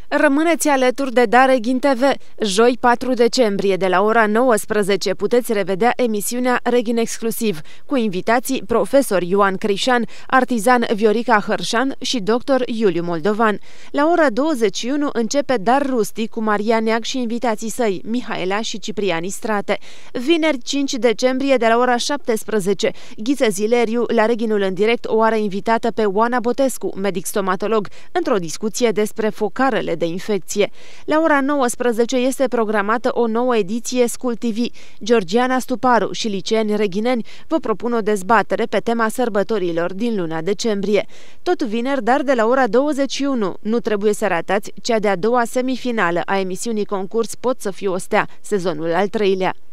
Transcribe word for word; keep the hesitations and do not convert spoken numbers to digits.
Rămâneți alături de Dareghin T V. Joi patru decembrie de la ora nouăsprezece puteți revedea emisiunea Reghin Exclusiv cu invitații profesor Ioan Crișan, artizan Viorica Hărșan și doctor Iuliu Moldovan. La ora douăzeci și unu începe Dar Rustic cu Maria Neag și invitații săi, Mihaela și Ciprian Istrate. Vineri cinci decembrie de la ora șaptesprezece, Ghiță Zileriu la Reghinul în direct o are invitată pe Oana Botescu, medic stomatolog, într-o discuție despre focarele de infecție. La ora nouăsprezece este programată o nouă ediție School T V. Georgiana Stuparu și liceeni reghineni vă propun o dezbatere pe tema sărbătorilor din luna decembrie. Tot vineri, dar de la ora douăzeci și unu, nu trebuie să ratați cea de-a doua semifinală a emisiunii concurs Pot să fiu o stea, sezonul al treilea.